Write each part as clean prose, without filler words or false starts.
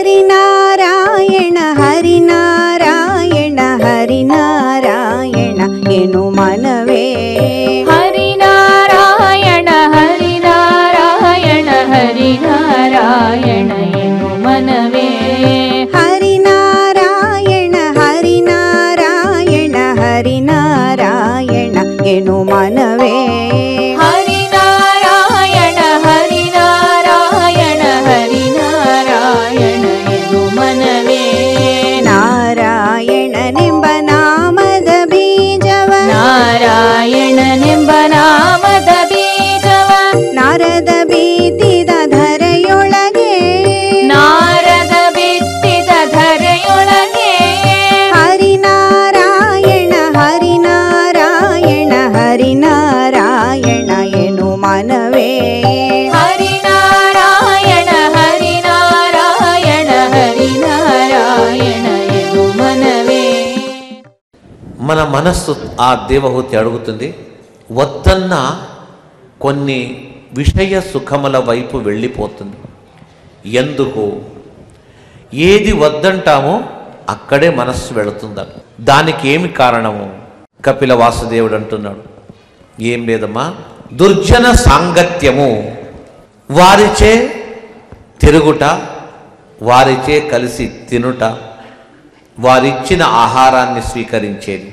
హరినారాయణ హరినారాయణ హరినారాయణ ఎను మనవే హరినారాయణ హరినారాయణ హరినారాయణ ఎను మనవే హరినారాయణ హరినారాయణ హరినారాయణ ఎను మనవే హరినారాయణ హరినారాయణ హరినారాయణ ఎను మనవే నారాయణನೆಂಬ ನಾಮದ ಬೀಜವ ನಾರಾಯಣನೆಂಬ ನಾಮದ ಬೀಜವ ನಾರದ ಬಿತ್ತಿದ ಧರೆಯೊಳಗೆ ನಾರದ ಬಿತ್ತಿದ ಧರೆಯೊಳಗೆ ಹರಿನಾರಾಯಣ ಹರಿನಾರಾಯಣ ಹರಿನಾರಾಯಣ ಎನು ಮನವೇ ಹರಿನಾರಾಯಣ ಹರಿನಾರಾಯಣ ಹರಿನಾರಾಯಣ ಎನು మనవే. మన మనస్సు ఆ దేవహూతి అడుగుతుంది, వద్దన్న కొన్ని విషయ సుఖముల వైపు వెళ్ళిపోతుంది. ఎందుకు? ఏది వద్దంటామో అక్కడే మనస్సు వెళుతుందట. దానికి ఏమి కారణము? కపిల వాసుదేవుడు అంటున్నాడు, ఏం లేదమ్మా, దుర్జన సాంగత్యము, వారిచే తిరుగుట, వారిచే కలిసి తినుట, వారిచ్చిన ఆహారాన్ని స్వీకరించేది.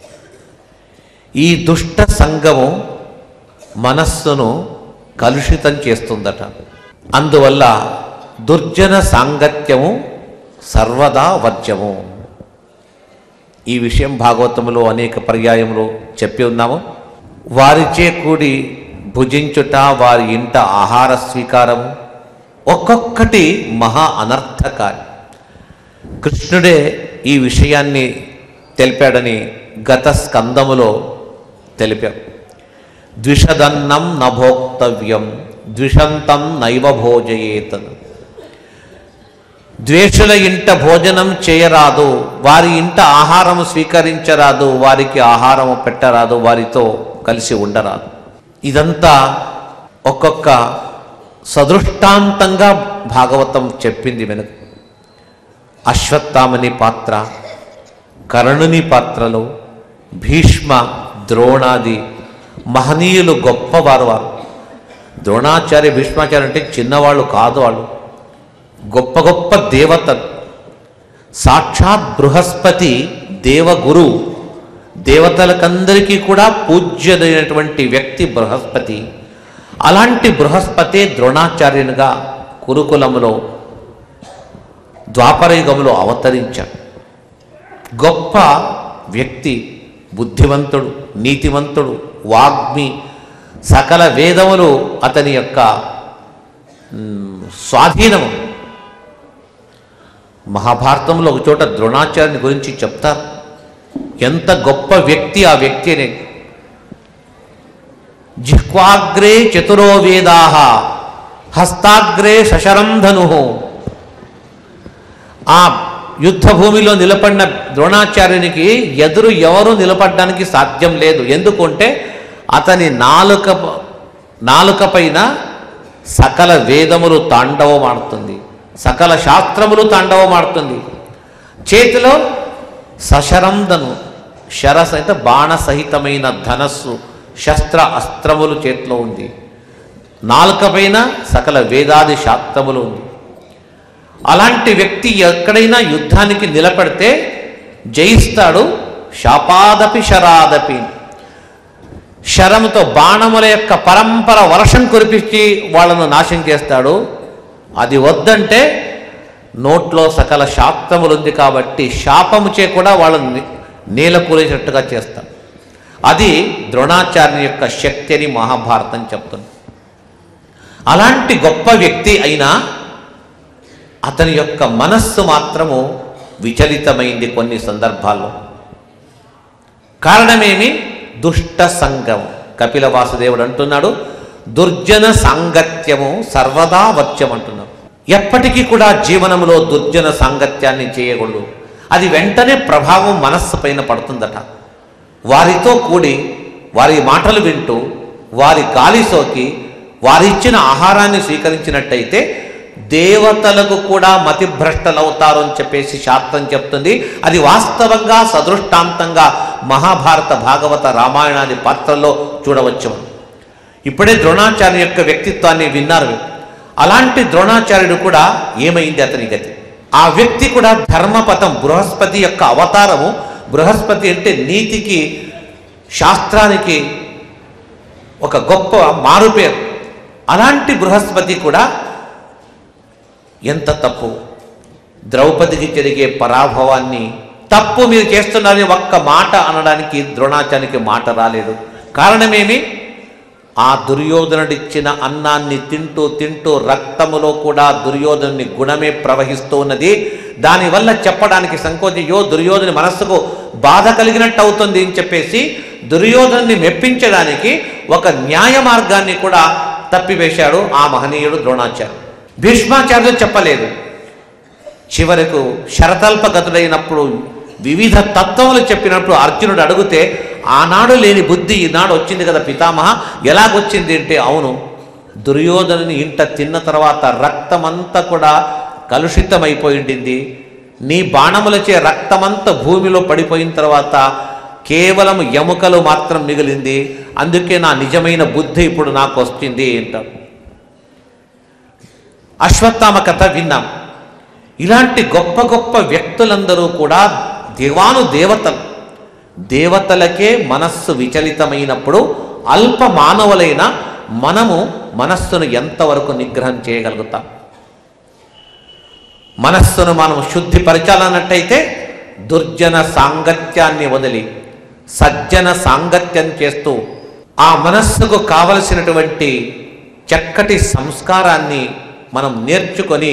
ఈ దుష్ట సంగము మనస్సును కలుషితం చేస్తుందట. అందువల్ల దుర్జన సాంగత్యము సర్వదా వర్జ్యము. ఈ విషయం భాగవతంలో అనేక పర్యాయములు చెప్పి ఉన్నాము. వారిచే కూడి భుజించుట, వారి ఇంట ఆహార స్వీకారము ఒక్కొక్కటి మహా అనర్థకారి. కృష్ణుడే ఈ విషయాన్ని తెలిపాడని గత స్కందములో తెలిపాడు. ద్విషదన్నం నభోక్తవ్యం ద్విషంతం నైవ భోజయేత్. ద్వేషుల ఇంట భోజనం చేయరాదు, వారి ఇంట ఆహారము స్వీకరించరాదు, వారికి ఆహారము పెట్టరాదు, వారితో కలిసి ఉండరాదు. ఇదంతా ఒక్కొక్క సదృష్టాంతంగా భాగవతం చెప్పింది వెనుక. అశ్వత్థామని పాత్ర, కర్ణుని పాత్రలో భీష్మ, ద్రోణాది మహనీయులు గొప్పవారు. వారు ద్రోణాచార్య, భీష్మాచార్య అంటే చిన్నవాళ్ళు కాదు, వాళ్ళు గొప్ప గొప్ప దేవతలు. సాక్షాత్ బృహస్పతి దేవగురు, దేవతలకందరికీ కూడా పూజ్యుడైనటువంటి వ్యక్తి బృహస్పతి. అలాంటి బృహస్పతి ద్రోణాచార్యునిగా కురుకులములో ద్వాపరయుగములో అవతరించాడు. గొప్ప వ్యక్తి, బుద్ధివంతుడు, నీతివంతుడు, వాగ్మి, సకల వేదములు అతని యొక్క స్వాధీనము. మహాభారతంలో ఒక చోట ద్రోణాచార్యుని గురించి చెప్తారు, ఎంత గొప్ప వ్యక్తి ఆ వ్యక్తి అనే. జిహ్వాగ్రే చతురో వేదాః హస్తాగ్రే శశరం ధనుః. ఆ యుద్ధ భూమిలో నిలబడిన ద్రోణాచార్యునికి ఎదురు ఎవరు నిలబడడానికి సాధ్యం లేదు. ఎందుకంటే అతని నాలుక పైన సకల వేదములు తాండవమాడుతుంది, సకల శాస్త్రములు తాండవమాడుతుంది. చేతిలో సశరంధను, శరసహిత బాణ సహితమైన ధనస్సు, శస్త్ర అస్త్రములు చేతిలో ఉంది. నాలుక పైన సకల వేదాది శాస్త్రములు ఉంది. అలాంటి వ్యక్తి ఎక్కడైనా యుద్ధానికి నిలబడితే జయిస్తాడు. శాపాదపి శరాదపి, శరముతో బాణముల యొక్క పరంపర వర్షం కురిపించి వాళ్ళను నాశనం చేస్తాడు. అది వద్దంటే నోట్లో సకల శాస్త్రములు ఉంది కాబట్టి శాపముచే కూడా వాళ్ళని నేల కూలేసినట్టుగా చేస్తాడు. అది ద్రోణాచార్యుని యొక్క శక్తి అని మహాభారతం చెప్తుంది. అలాంటి గొప్ప వ్యక్తి అయినా అతని యొక్క మనస్సు మాత్రము విచలితమైంది కొన్ని సందర్భాల్లో. కారణమేమి? దుష్ట సంగం. కపిల వాసుదేవుడు అంటున్నాడు, దుర్జన సాంగత్యము సర్వదా వర్జ్యం అంటున్నాడు. ఎప్పటికీ కూడా జీవనంలో దుర్జన సాంగత్యాన్ని చేయకూడదు. అది వెంటనే ప్రభావం మనస్సు పైన పడుతుందట. వారితో కూడి వారి మాటలు వింటూ వారి గాలి సోకి వారిచ్చిన ఆహారాన్ని స్వీకరించినట్టయితే దేవతలకు కూడా మతిభ్రష్టలవుతారు అని చెప్పేసి శాస్త్రం చెప్తుంది. అది వాస్తవంగా సదృష్టాంతంగా మహాభారత, భాగవత, రామాయణాది పాత్రల్లో చూడవచ్చు. ఇప్పుడే ద్రోణాచార్య యొక్క వ్యక్తిత్వాన్ని విన్నారు. అలాంటి ద్రోణాచార్యుడు కూడా ఏమైంది అతని గతి? ఆ వ్యక్తి కూడా ధర్మపథం, బృహస్పతి యొక్క అవతారము. బృహస్పతి అంటే నీతికి, శాస్త్రానికి ఒక గొప్ప మారుపేరు. అలాంటి బృహస్పతి కూడా ఎంత తప్పు, ద్రౌపదికి జరిగే పరాభవాన్ని తప్పు మీరు చేస్తున్నారని ఒక్క మాట అనడానికి ద్రోణాచార్యునికి మాట రాలేదు. కారణమేమి? ఆ దుర్యోధనుడిచ్చిన అన్నాన్ని తింటూ తింటూ రక్తములో కూడా దుర్యోధనుని గుణమే ప్రవహిస్తూ ఉన్నది. దానివల్ల చెప్పడానికి సంకోచయ్యో దుర్యోధని మనస్సుకు బాధ కలిగినట్టు అవుతుంది అని చెప్పేసి దుర్యోధనుని మెప్పించడానికి ఒక న్యాయ మార్గాన్ని కూడా తప్పివేశాడు ఆ మహనీయుడు ద్రోణాచార్యుడు. భీష్మాచార్యుడు చెప్పలేదు. చివరకు శరతల్పగతుడైనప్పుడు వివిధ తత్వములు చెప్పినప్పుడు అర్జునుడు అడిగితే ఆనాడు లేని బుద్ధి ఈనాడు వచ్చింది కదా పితామహ, ఎలాగొచ్చింది అంటే, అవును, దుర్యోధనుని ఇంట తిన్న తర్వాత రక్తమంతా కూడా కలుషితమైపోయింది. నీ బాణములచే రక్తమంతా భూమిలో పడిపోయిన తర్వాత కేవలం ఎముకలు మాత్రం మిగిలింది. అందుకే నా నిజమైన బుద్ధి ఇప్పుడు నాకు వస్తుంది అంటారు. అశ్వత్థామ కథ విన్నాం. ఇలాంటి గొప్ప గొప్ప వ్యక్తులందరూ కూడా దేవతలు. దేవతలకే మనస్సు విచలితమైనప్పుడు అల్ప మానవులైన మనము మనస్సును ఎంతవరకు నిగ్రహం చేయగలుగుతాం? మనస్సును మనం శుద్ధిపరచాలన్నట్టయితే దుర్జన సాంగత్యాన్ని వదిలి సజ్జన సాంగత్యం చేస్తూ ఆ మనస్సుకు కావలసినటువంటి చక్కటి సంస్కారాన్ని మనం నేర్చుకొని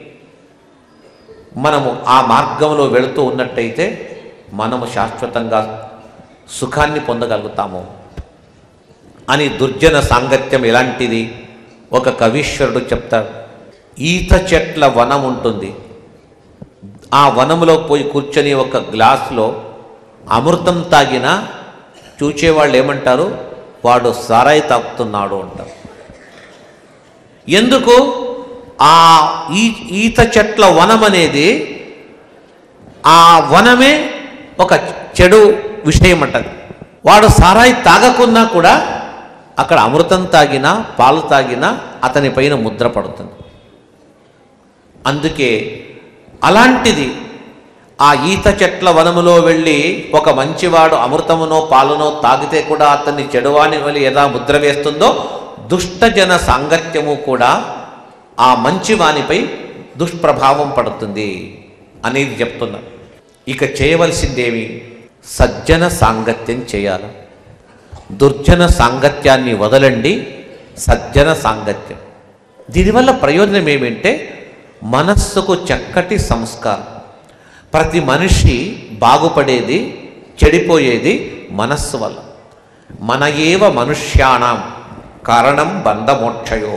మనము ఆ మార్గంలో వెళుతూ ఉన్నట్టయితే మనము శాశ్వతంగా సుఖాన్ని పొందగలుగుతాము అని. దుర్జన సాంగత్యం ఎలాంటిది? ఒక కవీశ్వరుడు చెప్తాడు. ఈత చెట్ల వనం ఉంటుంది. ఆ వనంలో పోయి కూర్చొని ఒక గ్లాసులో అమృతం తాగినా చూచేవాళ్ళు ఏమంటారు? వాడు సారాయి తాగుతున్నాడు అంటారు. ఎందుకు? ఆ ఈత చెట్ల వనం అనేది, ఆ వనమే ఒక చెడు విషయం అంటది. వాడు సారాయి తాగకున్నా కూడా అక్కడ అమృతం తాగినా పాలు తాగినా అతని పైన ముద్ర పడుతుంది. అందుకే అలాంటిది ఆ ఈత చెట్ల వనములో వెళ్ళి ఒక మంచివాడు అమృతమునో పాలునో తాగితే కూడా అతన్ని చెడువాని వల్ల ఎలా ముద్ర వేస్తుందో, దుష్టజన సాంగత్యము కూడా ఆ మంచివానిపై దుష్ప్రభావం పడుతుంది అనేది చెప్తున్నారు. ఇక చేయవలసిందేమి? సజ్జన సాంగత్యం చేయాలి. దుర్జన సాంగత్యాన్ని వదలండి, సజ్జన సాంగత్యం. దీనివల్ల ప్రయోజనం ఏమంటే మనస్సుకు చక్కటి సంస్కారం. ప్రతి మనిషి బాగుపడేది, చెడిపోయేది మనస్సు వల్ల. మన ఏవ మనుష్యాణం కారణం బంధమోక్షయో.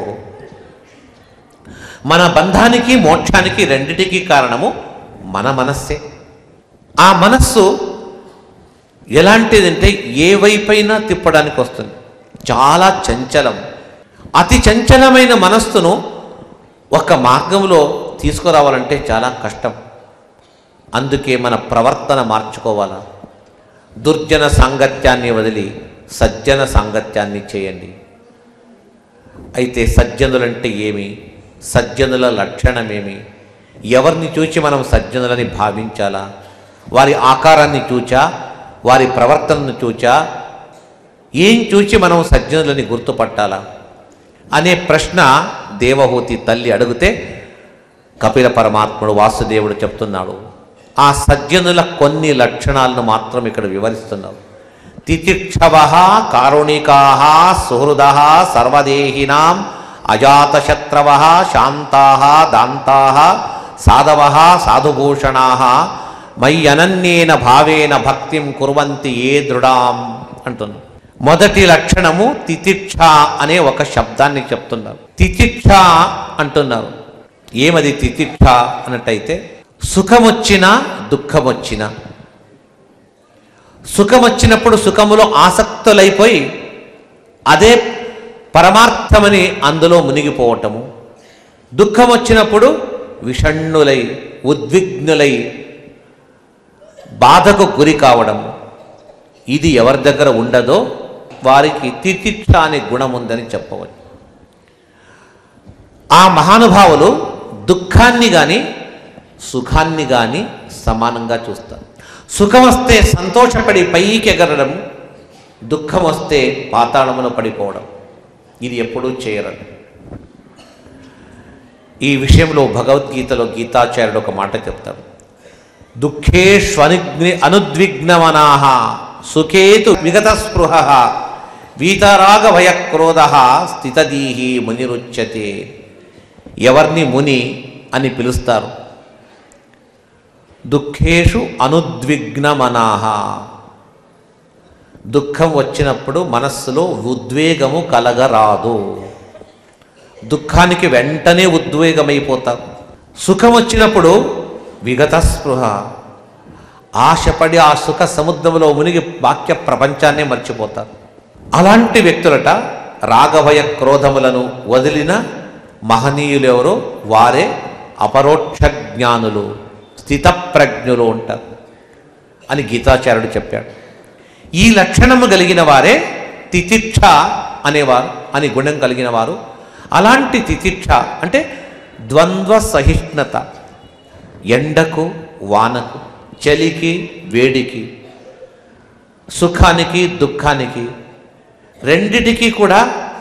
మన బంధానికి మోక్షానికి రెండిటికి కారణము మన మనస్సే. ఆ మనస్సు ఎలాంటిదంటే ఏ వైపైనా తిప్పడానికి వస్తుంది. చాలా చంచలం. అతి చంచలమైన మనస్సును ఒక మార్గంలో తీసుకురావాలంటే చాలా కష్టం. అందుకే మన ప్రవర్తన మార్చుకోవాలా. దుర్జన సాంగత్యాన్ని వదిలి సజ్జన సాంగత్యాన్ని చేయండి. అయితే సజ్జనులంటే ఏమి? సజ్జనుల లక్షణమేమి? ఎవరిని చూచి మనం సజ్జనులని భావించాలా? వారి ఆకారాన్ని చూచా, వారి ప్రవర్తనను చూచా, ఏం చూచి మనం సజ్జనులని గుర్తుపట్టాలా అనే ప్రశ్న దేవహూతి తల్లి అడిగితే కపిల పరమాత్ముడు వాసుదేవుడు చెప్తున్నాడు. ఆ సజ్జనుల కొన్ని లక్షణాలను మాత్రం ఇక్కడ వివరిస్తున్నాడు. తితిక్షవః కారుణికాః సుహృదః సర్వదేహినాం అజాతశత్రవః శాంతాః దాంతాః సాధవః సాధుభూషణాః మయ్యనన్యేన భావేన భక్తిం కుర్వంతి ఏ దృఢాం అంటున్నారు. మొదటి లక్షణము తితిక్ష అనే ఒక శబ్దాన్ని చెప్తున్నారు. తితిక్ష అంటున్నారు. ఏమది తితిక్ష అన్నట్టయితే, సుఖమొచ్చినా దుఃఖమొచ్చినా, సుఖమొచ్చినప్పుడు సుఖములో ఆసక్తులైపోయి అదే పరమార్థమని అందులో మునిగిపోవటము, దుఃఖం వచ్చినప్పుడు విషణ్ణులై, ఉద్విగ్నులై, బాధకు గురి కావడం. ఇది ఎవరి దగ్గర ఉండదో వారికి తితిక్ష అనే గుణం ఉందని చెప్పవచ్చు. ఆ మహానుభావులు దుఃఖాన్ని కానీ సుఖాన్ని కానీ సమానంగా చూస్తారు. సుఖం వస్తే సంతోషపడి పైకి ఎగరడం, దుఃఖం వస్తే పాతాళములో పడిపోవడం, ఇది ఎప్పుడూ చేయరు. ఈ విషయంలో భగవద్గీతలో గీతాచార్యుడు ఒక మాట చెప్తాడు. దుఃఖేష్వనుగ్ని అనుద్విగ్నమనాః సుఖేతు విగత స్పృహ వీతరాగ భయక్రోధ స్థితదీహి మునిరుచ్యతే. ఎవరిని ముని అని పిలుస్తారు? దుఃఖేషు అనుద్విగ్నమనాః. దుఃఖం వచ్చినప్పుడు మనస్సులో ఉద్వేగము కలగరాదు. దుఃఖానికి వెంటనే ఉద్వేగమైపోతారు. సుఖం వచ్చినప్పుడు విగత స్పృహ, ఆశపడి ఆ సుఖ సముద్రంలో మునిగి వాక్య ప్రపంచాన్నే మర్చిపోతారు. అలాంటి వ్యక్తులట రాగభయ క్రోధములను వదిలిన మహనీయులెవరో వారే అపరోక్ష జ్ఞానులు, స్థితప్రజ్ఞులు ఉంటారు అని గీతాచార్యుడు చెప్పాడు. ఈ లక్షణము కలిగిన వారే తితిక్ష అనేవారు అని గుణం కలిగిన వారు. అలాంటి తితిక్ష అంటే ద్వంద్వ సహిష్ణుత, ఎండకు వానకు, చలికి వేడికి, సుఖానికి దుఃఖానికి, రెండిటికి కూడా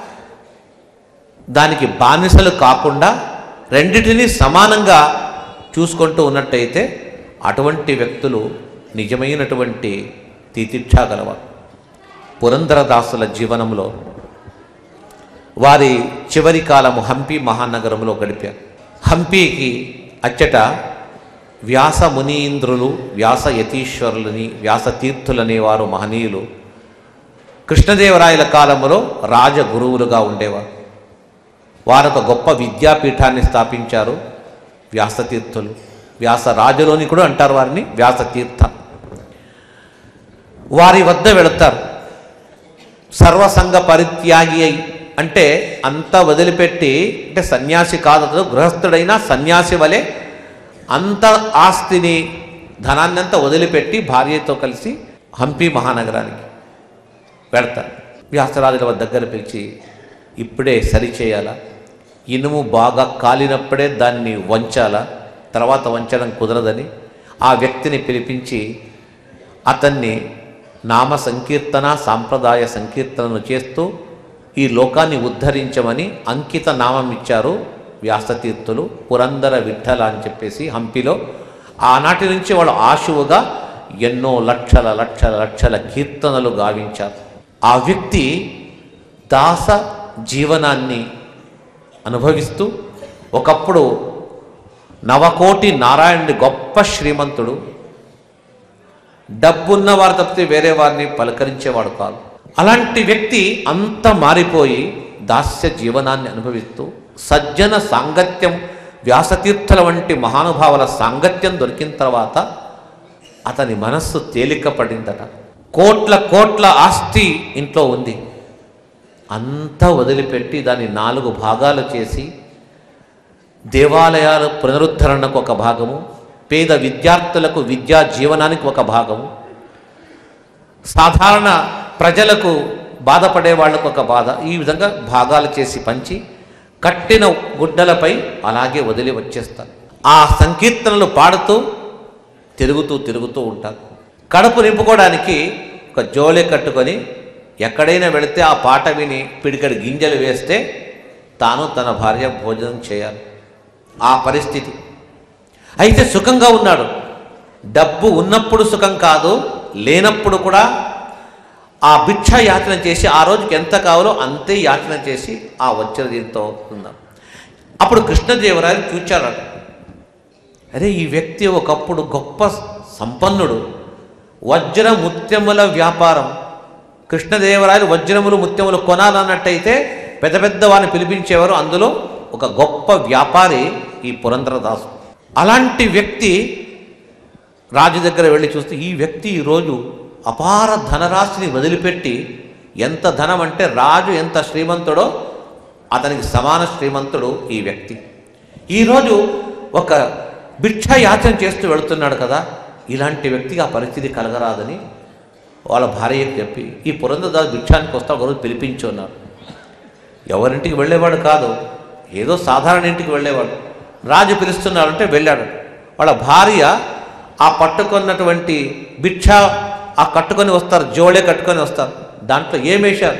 దానికి బానిసలు కాకుండా రెండిటిని సమానంగా చూసుకుంటూ ఉన్నట్టయితే అటువంటి వ్యక్తులు నిజమైనటువంటి తితిక్ష గలవారు. పురంధరదాసుల జీవనంలో వారి చివరి కాలము హంపి మహానగరంలో గడిపారు. హంపీకి అచ్చట వ్యాస మునీంద్రులు, వ్యాస యతీశ్వరులని, వ్యాసతీర్థులనే వారు మహనీయులు కృష్ణదేవరాయల కాలంలో రాజగురువులుగా ఉండేవారు. వారొక గొప్ప విద్యాపీఠాన్ని స్థాపించారు వ్యాసతీర్థులు. వ్యాసరాజులోని కూడా అంటారు వారిని వ్యాసతీర్థ. వారి వద్ద వెళతారు. సర్వసంగ పరిత్యాగి అయి అంటే అంతా వదిలిపెట్టి, అంటే సన్యాసి కాదు, గృహస్థుడైన సన్యాసి వలె అంత ఆస్తిని ధనాన్ని అంతా వదిలిపెట్టి భార్యతో కలిసి హంపి మహానగరానికి వెళతారు. వ్యాసరాజుల దగ్గర పిలిచి, ఇప్పుడే సరిచేయాలా, ఇనుము బాగా కాలినప్పుడే దాన్ని వంచాలా, తర్వాత వంచడం కుదరదని ఆ వ్యక్తిని పిలిపించి అతన్ని నామ సంకీర్తన, సాంప్రదాయ సంకీర్తనను చేస్తూ ఈ లోకాన్ని ఉద్ధరించమని అంకిత నామం ఇచ్చారు వ్యాసతీర్థులు. పురందర విఠల అని చెప్పేసి హంపిలో. ఆనాటి నుంచి వాళ్ళు ఆశువుగా ఎన్నో లక్షల లక్షల లక్షల కీర్తనలు గావించారు. ఆ వ్యక్తి దాస జీవనాన్ని అనుభవిస్తూ ఒకప్పుడు నవకోటి నారాయణుడి గొప్ప శ్రీమంతుడు. డబ్బున్న వారు తప్పితే వేరే వారిని పలకరించేవాడు కాదు. అలాంటి వ్యక్తి అంత మారిపోయి దాస్య జీవనాన్ని అనుభవిస్తూ సజ్జన సాంగత్యం, వ్యాసతీర్థుల వంటి మహానుభావుల సాంగత్యం దొరికిన తర్వాత అతని మనస్సు తేలిక పడిందట. కోట్ల కోట్ల ఆస్తి ఇంట్లో ఉంది, అంతా వదిలిపెట్టి దాన్ని 4 భాగాలు చేసి దేవాలయాల పునరుద్ధరణకు ఒక భాగము, పేద విద్యార్థులకు విద్యా జీవనానికి ఒక భాగము, సాధారణ ప్రజలకు బాధపడే వాళ్లకు ఒక బాధ, ఈ విధంగా భాగాలు చేసి పంచి కట్టిన గుడ్డలపై అలాగే వదిలి వచ్చేస్తారు. ఆ సంకీర్తనలు పాడుతూ తిరుగుతూ ఉంటారు. కడుపు నింపుకోవడానికి ఒక జోలె కట్టుకొని ఎక్కడైనా వెళితే ఆ పాట విని పిడికడి గింజలు వేస్తే తాను తన భార్య భోజనం చేయాలి. ఆ పరిస్థితి. అయితే సుఖంగా ఉన్నాడు. డబ్బు ఉన్నప్పుడు సుఖం కాదు, లేనప్పుడు కూడా ఆ భిక్ష యాచన చేసి ఆ రోజుకి ఎంత కావాలో అంతే యాచన చేసి ఆ వచ్చిన దీంతో ఉందాం. అప్పుడు కృష్ణదేవరాయలు చూచారు. అరే, ఈ వ్యక్తి ఒకప్పుడు గొప్ప సంపన్నుడు, వజ్ర ముత్యముల వ్యాపారం. కృష్ణదేవరాయలు వజ్రములు ముత్యములు కొనాలన్నట్టయితే పెద్ద పెద్ద వారిని పిలిపించేవారు. అందులో ఒక గొప్ప వ్యాపారి ఈ పురంధరదాసు. అలాంటి వ్యక్తి రాజు దగ్గర వెళ్ళి చూస్తే ఈ వ్యక్తి ఈరోజు అపార ధనరాశిని వదిలిపెట్టి, ఎంత ధనం అంటే రాజు ఎంత శ్రీమంతుడో అతనికి సమాన శ్రీమంతుడు ఈ వ్యక్తి. ఈరోజు ఒక భిక్ష యాచన చేస్తూ వెళుతున్నాడు కదా, ఇలాంటి వ్యక్తికి ఆ పరిస్థితి కలగరాదని వాళ్ళ భార్యకు చెప్పి ఈ పురంధరదాసు భిక్షానికి వస్తా ఒకరోజు పిలిపించున్నారు. ఎవరింటికి వెళ్ళేవాడు కాదు, ఏదో సాధారణ ఇంటికి వెళ్ళేవాడు. రాజు పిలుస్తున్నాడంటే వెళ్ళాడు. వాళ్ళ భార్య ఆ పట్టుకున్నటువంటి భిక్ష ఆ కట్టుకొని వస్తారు, జోళే కట్టుకొని వస్తారు. దాంట్లో ఏమేశారు?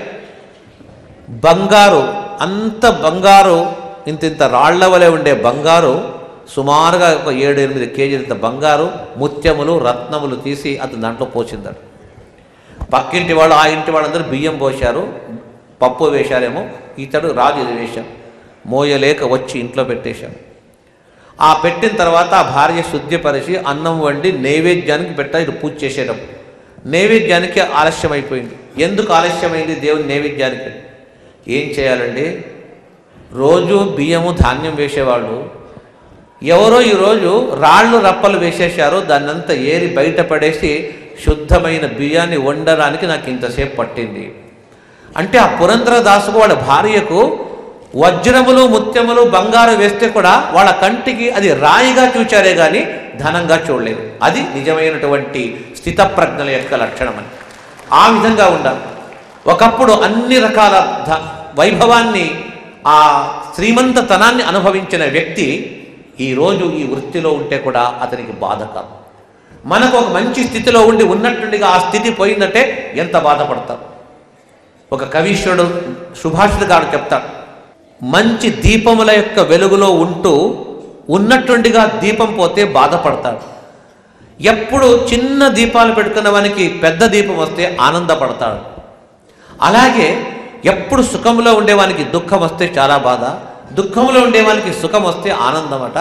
బంగారు, అంత బంగారు, ఇంత రాళ్ల వలె ఉండే బంగారు, సుమారుగా ఒక 7-8 కేజీలంత బంగారు, ముత్యములు, రత్నములు తీసి అతను దాంట్లో పోసిందాడు. పక్కింటి వాళ్ళు, ఆ ఇంటి వాళ్ళందరూ బియ్యం పోశారు, పప్పు వేశారేమో, ఇతడు రాజు ఇది వేశాం. మోయలేక వచ్చి ఇంట్లో పెట్టేశాడు. ఆ పెట్టిన తర్వాత ఆ భార్య శుద్ధిపరిచి అన్నం వండి నైవేద్యానికి పెట్టా. ఇది పూజ చేసేటప్పుడు నైవేద్యానికి ఆలస్యం అయిపోయింది. ఎందుకు ఆలస్యమైంది దేవుని నైవేద్యానికి? ఏం చేయాలండి, రోజు బియ్యము ధాన్యం వేసేవాళ్ళు ఎవరో ఈరోజు రాళ్ళు రప్పలు వేసేశారు. దాన్నంతా ఏరి బయటపడేసి శుద్ధమైన బియ్యాన్ని వండడానికి నాకు ఇంతసేపు పట్టింది అంటే, ఆ పురంధరదాసుకు వాళ్ళ భార్యకు వజ్రములు, ముత్యములు, బంగారు వేస్తే కూడా వాళ్ళ కంటికి అది రాయిగా చూచారే కానీ ధనంగా చూడలేదు. అది నిజమైనటువంటి స్థితప్రజ్ఞల యొక్క లక్షణం అని. ఆ విధంగా ఉండాలి. ఒకప్పుడు అన్ని రకాల వైభవాన్ని, ఆ శ్రీమంతతనాన్ని అనుభవించిన వ్యక్తి ఈరోజు ఈ వృత్తిలో ఉంటే కూడా అతనికి బాధ కాదు. మనకు ఒక మంచి స్థితిలో ఉండి ఉన్నట్టుండిగా ఆ స్థితి పోయిందంటే ఎంత బాధపడతారు. ఒక కవీశ్వరుడు సుభాషిత గారు చెప్తాడు, మంచి దీపముల యొక్క వెలుగులో ఉంటూ ఉన్నట్టుండిగా దీపం పోతే బాధపడతాడు. ఎప్పుడు చిన్న దీపాలు పెట్టుకున్న వానికి పెద్ద దీపం వస్తే ఆనందపడతాడు. అలాగే ఎప్పుడు సుఖంలో ఉండేవానికి దుఃఖం వస్తే చాలా బాధ, దుఃఖంలో ఉండేవానికి సుఖం వస్తే ఆనందమట.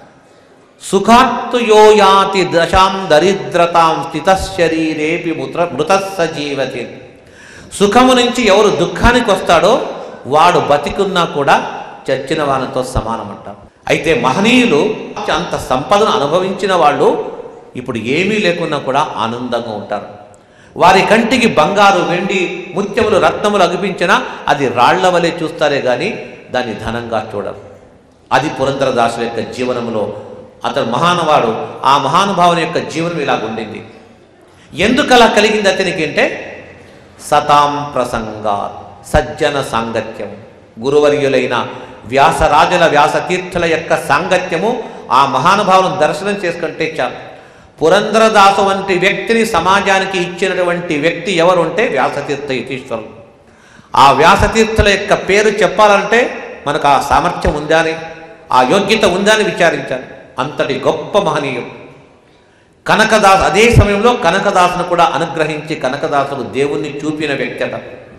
సుఖాత్తు యో యాతి దశాం దరిద్రతాం స్థితశరీరేపి మృతస్స జీవతి. సుఖము నుంచి ఎవరు దుఃఖానికి వస్తాడో వాడు బతికున్నా కూడా చచ్చిన వానితో సమానమంట. అయితే మహనీయులు అంత సంపదను అనుభవించిన వాళ్ళు ఇప్పుడు ఏమీ లేకున్నా కూడా ఆనందంగా ఉంటారు. వారి కంటికి బంగారు, వెండి, ముత్యములు, రత్నములు అగుపించినా అది రాళ్ల వలె చూస్తారే కానీ దాన్ని ధనంగా చూడరు. అది పురంధరదాసు యొక్క జీవనంలో అతను మహానుభావుడు. ఆ మహానుభావుని యొక్క జీవనం ఇలాగుండింది. ఎందుకు అలా కలిగింది అతనికి అంటే, సతాం ప్రసంగా సజ్జన సాంగత్యం. గురువర్యులైన వ్యాసరాజుల, వ్యాసతీర్థుల యొక్క సాంగత్యము ఆ మహానుభావులను దర్శనం చేసుకుంటే చాలు. పురంధరదాసు వంటి వ్యక్తిని సమాజానికి ఇచ్చినటువంటి వ్యక్తి ఎవరు అంటే వ్యాసతీర్థ యతీశ్వరులు. ఆ వ్యాసతీర్థుల యొక్క పేరు చెప్పాలంటే మనకు ఆ సామర్థ్యం ఉందా అని, ఆ యోగ్యత ఉందా అని విచారించాలి. అంతటి గొప్ప మహనీయుడు కనకదాసు. అదే సమయంలో కనకదాసును కూడా అనుగ్రహించి కనకదాసుడు దేవుణ్ణి చూపిన వ్యక్తి అట.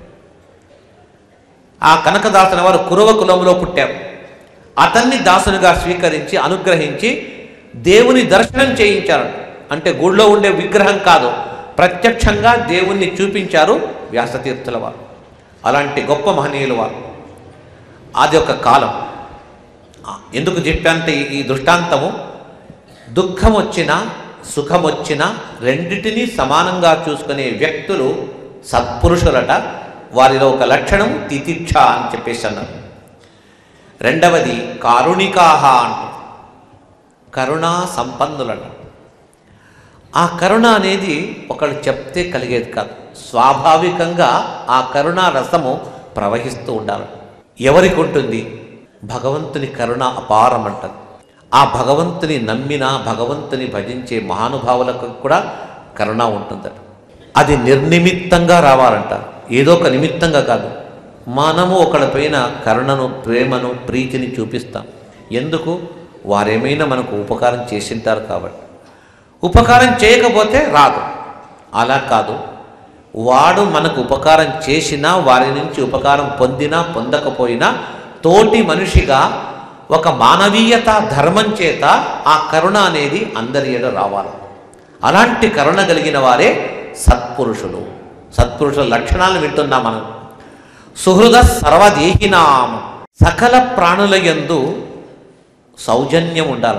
ఆ కనకదాసుని వారు కురవ కులంలో పుట్టారు. అతన్ని దాసునిగా స్వీకరించి అనుగ్రహించి దేవుని దర్శనం చేయించారు. అంటే గుడిలో ఉండే విగ్రహం కాదు, ప్రత్యక్షంగా దేవుణ్ణి చూపించారు వ్యాసతీర్థుల వారు. అలాంటి గొప్ప మహనీయుల వారు. అది ఒక కాలం. ఎందుకు చెప్పానంటే ఈ దృష్టాంతము, దుఃఖం వచ్చినా సుఖం వచ్చినా రెండిటినీ సమానంగా చూసుకునే వ్యక్తులు సత్పురుషులట. వారిలో ఒక లక్షణం తితిక్ష అని చెప్పేసి అన్నారు. రెండవది కారుణికాహ అంట, కరుణా సంపన్నులట. ఆ కరుణ అనేది ఒకళ్ళు చెప్తే కలిగేది కాదు, స్వాభావికంగా ఆ కరుణా రసము ప్రవహిస్తూ ఉండాలి. ఎవరికి ఉంటుంది? భగవంతుని కరుణ అపారం అంటది. ఆ భగవంతుని నమ్మిన, భగవంతుని భజించే మహానుభావులకు కూడా కరుణ ఉంటుందట. అది నిర్నిమిత్తంగా రావాలంట, ఏదో ఒక నిమిత్తంగా కాదు. మనము ఒకళ్ళపైన కరుణను, ప్రేమను, ప్రీతిని చూపిస్తాం. ఎందుకు? వారేమైనా మనకు ఉపకారం చేసింటారు కాబట్టి. ఉపకారం చేయకపోతే రాదు. అలా కాదు, వాడు మనకు ఉపకారం చేసినా, వారి నుంచి ఉపకారం పొందినా పొందకపోయినా తోటి మనిషిగా ఒక మానవీయత ధర్మం చేత ఆ కరుణ అనేది అందరి ఎడ రావాలి. అలాంటి కరుణ కలిగిన వారే సత్పురుషులు. సత్పురుషుల లక్షణాలను వింటున్నాం మనం. సుహృద సర్వదేహినాం, సకల ప్రాణుల యందు సౌజన్యం ఉండాలి.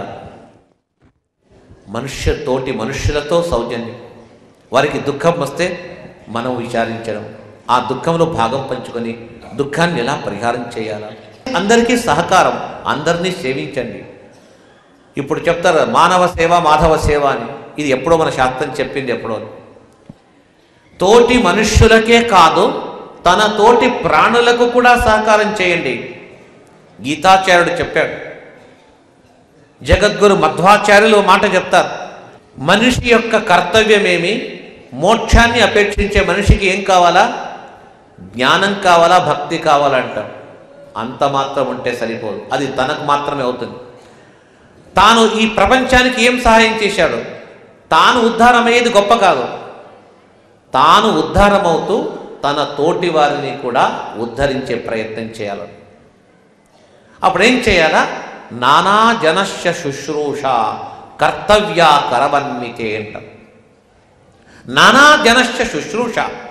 తోటి మనుష్యులతో సౌజన్యం. వారికి దుఃఖం వస్తే మనం విచారించడం, ఆ దుఃఖంలో భాగం పంచుకొని దుఃఖాన్ని ఎలా పరిహారం చేయాలా, అందరికీ సహకారం, అందరినీ సేవించండి. ఇప్పుడు చెప్తారు మానవ సేవ మాధవ సేవ అని. ఇది ఎప్పుడో మన శాస్త్రం చెప్పింది, ఎప్పుడో. తోటి మనుష్యులకే కాదు, తన తోటి ప్రాణులకు కూడా సహకారం చేయండి. గీతాచార్యుడు చెప్పాడు. జగద్గురు మధ్వాచార్యులు మాట చెప్తారు, మనిషి యొక్క కర్తవ్యమేమి, మోక్షాన్ని అపేక్షించే మనిషికి ఏం కావాలా? జ్ఞానం కావాలా, భక్తి కావాలంటారు. అంత మాత్రం ఉంటే సరిపోదు, అది తనకు మాత్రమే అవుతుంది. తాను ఈ ప్రపంచానికి ఏం సహాయం చేశాడు? తాను ఉద్ధారమయ్యేది గొప్ప కాదు, తాను ఉద్ధారమవుతూ తన తోటి వారిని కూడా ఉద్ధరించే ప్రయత్నం చేయాలి. అప్పుడేం చేయాలా? నానా జనస్య శుశ్రూష కర్తవ్య కరవన్వితే అంటాం. నానా జనస్య శుశ్రూష,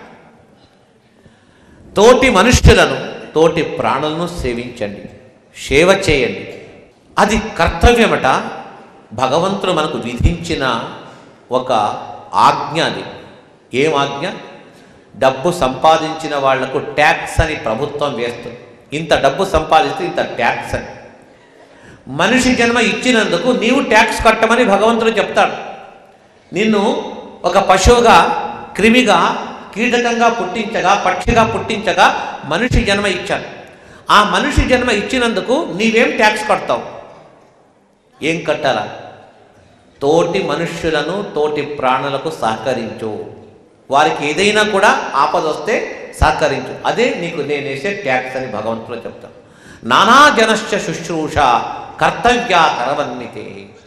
తోటి మనుష్యులను, తోటి ప్రాణులను సేవించండి, సేవ చేయండి. అది కర్తవ్యమట. భగవంతుడు మనకు విధించిన ఒక ఆజ్ఞ అది. ఏం ఆజ్ఞ? డబ్బు సంపాదించిన వాళ్లకు ట్యాక్స్ అని ప్రభుత్వం వేస్తుంది. ఇంత డబ్బు సంపాదిస్తే ఇంత ట్యాక్స్ అని. మనిషి జన్మ ఇచ్చినందుకు నీవు ట్యాక్స్ కట్టమని భగవంతుడు చెప్తాడు. నిన్ను ఒక పశువుగా, క్రిమిగా, కీటకంగా పుట్టించగా, పక్షిగా పుట్టించగా మనిషి జన్మ ఇచ్చాను. ఆ మనిషి జన్మ ఇచ్చినందుకు నీవేం ట్యాక్స్ కడతావు? ఏం కట్టాలా? తోటి మనుష్యులను, తోటి ప్రాణులకు సహకరించు. వారికి ఏదైనా కూడా ఆపదొస్తే సహకరించు. అదే నీకు నేనేసే ట్యాక్స్ అని భగవంతుడు చెప్తాను. నానా జనశ్చ శుశ్రూష కర్తవ్య కరవన్వితే.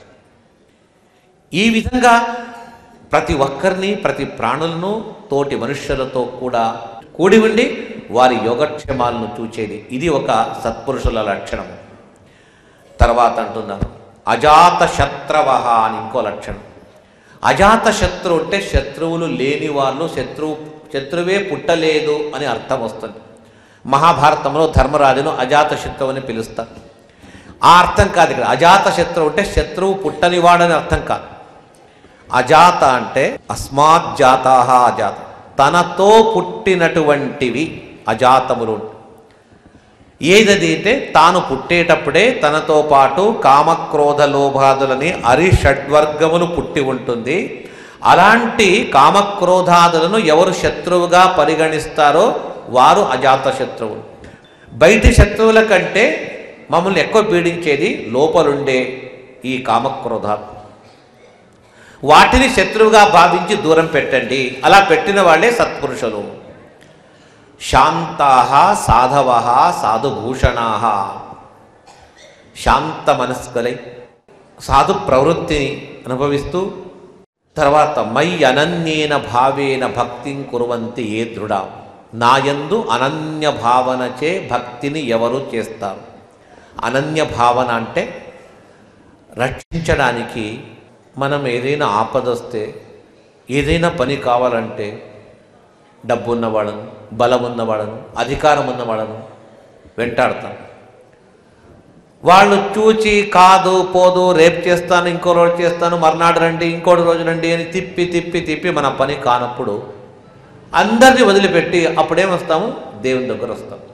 ఈ విధంగా ప్రతి ఒక్కరిని, ప్రతి ప్రాణులను తోటి మనుష్యులతో కూడా కూడి ఉండి వారి యోగక్షేమాలను చూచేది. ఇది ఒక సత్పురుషుల లక్షణం. తర్వాత అంటున్నారు అజాత శత్రవ అని ఇంకో లక్షణం. అజాత శత్రు అంటే శత్రువులు లేని వాళ్ళు, శత్రువే పుట్టలేదు అని అర్థం వస్తుంది. మహాభారతంలో ధర్మరాజును అజాత శత్రువు అని పిలుస్తారు. ఆ అర్థం కాదు ఇక్కడ. అజాత శత్రువు అంటే శత్రువు పుట్టనివాడని అర్థం కాదు. అజాత అంటే అస్మాత్ జాతాహ అజాత, తనతో పుట్టినటువంటివి అజాతములు. ఏదది అంటే తాను పుట్టేటప్పుడే తనతో పాటు కామక్రోధ లోభాదులని అరిషడ్వర్గములు పుట్టి ఉంటుంది. అలాంటి కామక్రోధాదులను ఎవరు శత్రువుగా పరిగణిస్తారో వారు అజాత శత్రువులు. బయటి శత్రువుల కంటే మమ్మల్ని ఎక్కువ పీడించేది లోపలుండే ఈ కామక్రోధాలు. వాటిని శత్రువుగా భావించి దూరం పెట్టండి. అలా పెట్టిన వాళ్ళే సత్పురుషులు. శాంతాః సాధవః సాధుభూషణాః, శాంత మనస్కులై సాధు ప్రవృత్తిని అనుభవిస్తూ, తర్వాత మై అనన్యేన భావేన భక్తిం కుర్వంతి ఏ దృఢ, నాయందు అనన్య భావనచే భక్తిని ఎవరు చేస్తారు? అనన్య భావన అంటే రక్షించడానికి మనం ఏదైనా ఆపదొస్తే, ఏదైనా పని కావాలంటే డబ్బు ఉన్నవాళ్ళను, బలం ఉన్నవాళ్ళను, అధికారం ఉన్నవాళ్ళను వెంటాడతాం. వాళ్ళు చూచి కాదు పోదు, రేపు చేస్తాను, ఇంకో రోజు చేస్తాను, మర్నాడు రండి, ఇంకోటి రోజు రండి అని తిప్పి తిప్పి తిప్పి మన పని కానప్పుడు అందరినీ వదిలిపెట్టి అప్పుడేమొస్తాము? దేవుని దగ్గర వస్తాం.